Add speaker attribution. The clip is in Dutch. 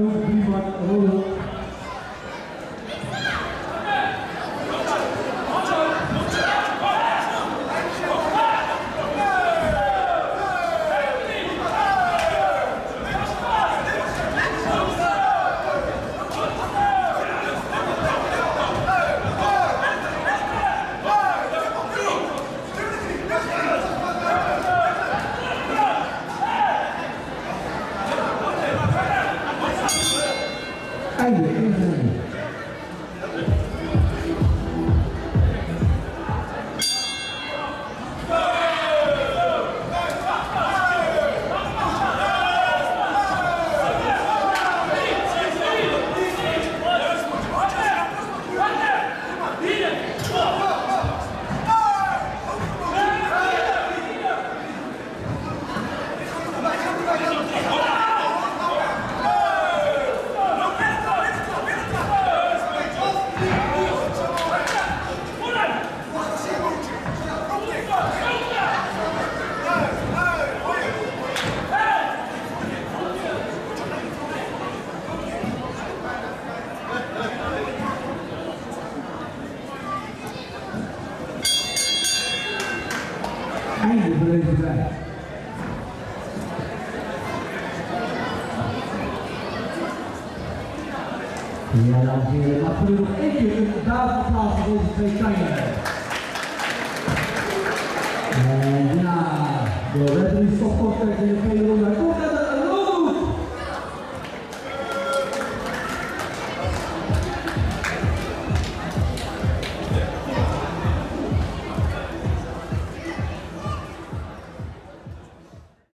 Speaker 1: ook 3 man rollen. Einde inzending. Einde van deze wedstrijd. Ja, dames en heren, mag u nog één keer een applaus voor deze twee kanjers. En ja, de referee stopkort in de tweede ronde.